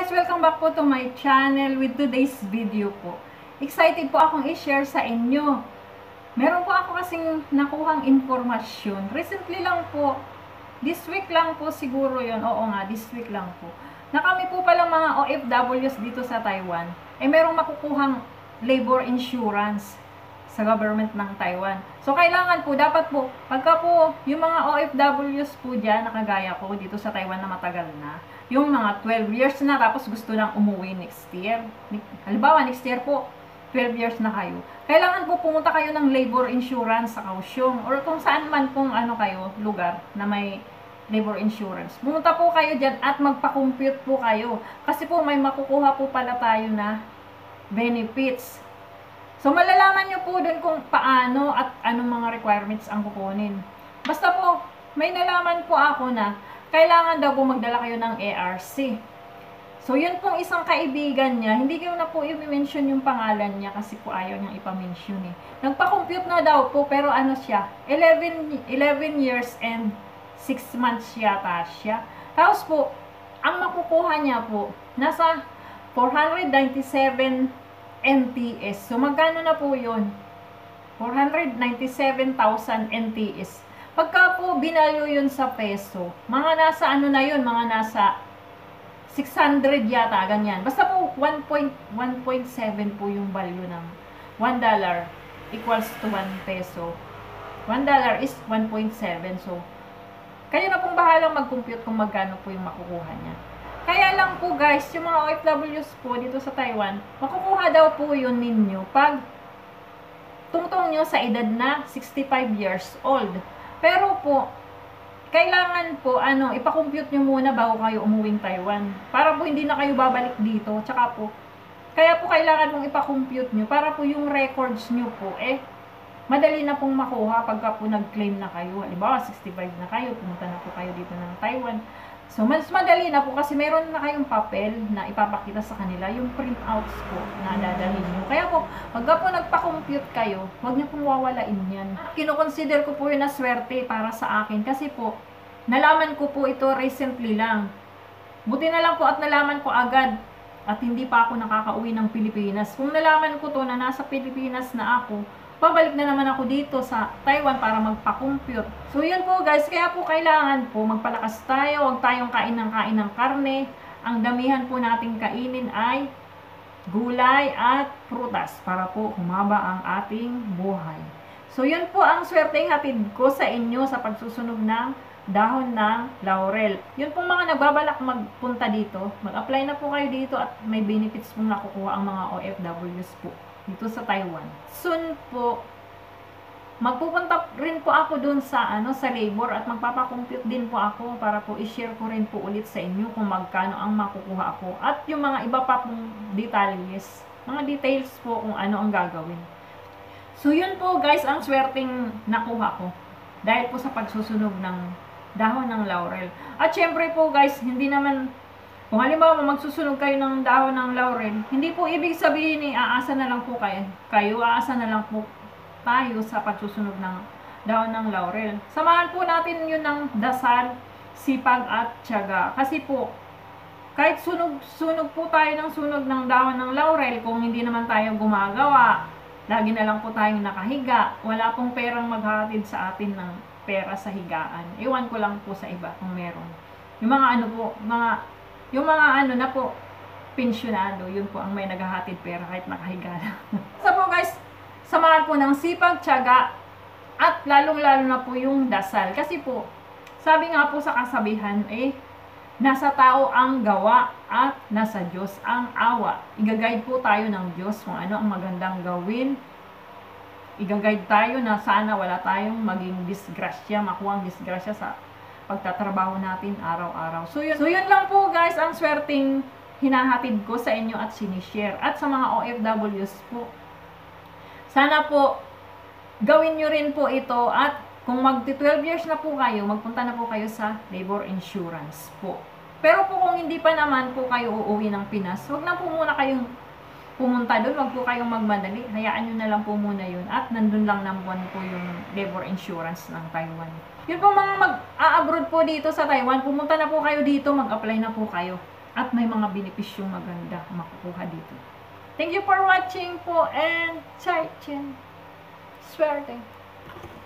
guys! Welcome back po to my channel with today's video po. Excited po akong i-share sa inyo. Meron po ako kasing nakuhang informasyon. Recently lang po, this week lang po siguro yun. Oo nga, this week lang po. Na kami po palang mga OFWs dito sa Taiwan, merong makukuhang labor insurance sa government ng Taiwan. So, kailangan po, dapat po, pagka po, yung mga OFWs po dyan, nakagaya ko dito sa Taiwan na matagal na, yung mga 12 years na, tapos gusto nang umuwi next year. Halimbawa, next year po, 12 years na kayo. Kailangan po pumunta kayo ng labor insurance sa Kaohsiung, or kung saan man pong kayo, lugar na may labor insurance. Pumunta po kayo dyan at magpa-compute po kayo. Kasi po, may makukuha po pala tayo na benefits. So, malalaman nyo po dun kung paano at anong mga requirements ang kukunin. Basta po, may nalaman po ako na kailangan daw po magdala kayo ng ARC. So, yun pong isang kaibigan niya, hindi ko na po i-mention yung pangalan niya kasi po ayaw niyang ipa-mention eh. Nagpa-compute na daw po, pero ano siya, 11 years and 6 months yata siya. Tapos po, ang makukuha niya po, nasa 497 NTS. So, magkano na po yun? 497,000 NTS. Pagka po binalyo yun sa peso, mga nasa ano na yun, mga nasa 600 yata, ganyan. Basta po 1.7 po yung value ng $1 equals to 1 peso. $1 is 1.7. So, kayo na pong bahalang mag-compute kung magkano po yung makukuha niya. Kaya lang po guys, yung mga OFWs po dito sa Taiwan, makukuha daw po yun ninyo pag tungtong nyo sa edad na 65 years old. Pero po, kailangan po, ipa-compute nyo muna bago kayo umuwing Taiwan. Para po hindi na kayo babalik dito. Tsaka po, kaya po kailangan pong ipa-compute nyo para po yung records nyo po, madali na pong makuha pagka po nag-claim na kayo. Halimbawa, 65 na kayo, pumunta na po kayo dito ng Taiwan. So, mas madali na po kasi meron na kayong papel na ipapakita sa kanila, yung printouts po na dadalhin nyo. Kaya po, pagka po nagpa-compute kayo, huwag nyo pong wawalain yan. Kino-consider ko po yun na swerte para sa akin kasi po, nalaman ko po ito recently lang. Buti na lang po at nalaman ko agad at hindi pa ako nakakauwi ng Pilipinas. Kung nalaman ko to na nasa Pilipinas na ako, pabalik na naman ako dito sa Taiwan para magpa-compute. So, yun po guys. Kaya po kailangan po magpalakas tayo. Huwag tayong kain ng karne. Ang damihan po nating kainin ay gulay at prutas para po humaba ang ating buhay. So, yun po ang swerteng hatid ko sa inyo sa pagsusunog ng dahon ng laurel. Yun pong mga nagbabalak magpunta dito. Mag-apply na po kayo dito at may benefits pong nakukuha ang mga OFWs po dito sa Taiwan. Soon po, magpupunta rin po ako dun sa sa labor at magpapakompute din po ako para po i-share ko rin po ulit sa inyo kung magkano ang makukuha ako at yung mga iba pa pong detalles, mga details po kung ano ang gagawin. So yun po guys ang swerteng nakuha ko dahil po sa pagsusunog ng dahon ng laurel. At syempre po guys, hindi naman kung halimbawa magsusunog kayo ng dahon ng laurel, hindi po ibig sabihin aasa na lang po kayo, aasa na lang po tayo sa pagsusunog ng dahon ng laurel. Samahan po natin yun ng dasal, sipag at tiyaga. Kasi po, kahit sunog po tayo ng sunog ng dahon ng laurel, kung hindi naman tayo gumagawa, lagi na lang po tayong nakahiga, wala pong perang maghahatid sa atin ng pera sa higaan. Iwan ko lang po sa iba kung meron. Yung mga yung mga na po, pensyonado, yun po ang may naghahatid pera kahit nakahiga lang. So po guys, samahan po ng sipag, tiyaga, at lalong-lalo na po yung dasal. Kasi po, sabi nga po sa kasabihan, nasa tao ang gawa at nasa Diyos ang awa. Igaguide po tayo ng Diyos kung ano ang magandang gawin. Igaguide tayo na sana wala tayong maging disgrasya, makuha ang disgrasya sa pagtatrabaho natin araw-araw. So yun lang po guys ang swerteng hinahatid ko sa inyo at sinishare. At sa mga OFWs po, sana po gawin nyo rin po ito at kung mag-12 years na po kayo, magpunta na po kayo sa labor insurance po. Pero po kung hindi pa naman po kayo uuwi ng Pinas, huwag na po muna kayong pumunta doon, huwag po kayong magmadali. Hayaan nyo na lang po muna yun at nandun lang naman po yung labor insurance ng Taiwan. Yun po mga mag-a-abroad po dito sa Taiwan, pumunta na po kayo dito, mag-apply na po kayo. At may mga benepisyong maganda makukuha dito. Thank you for watching po and Chai Chen. Swerte.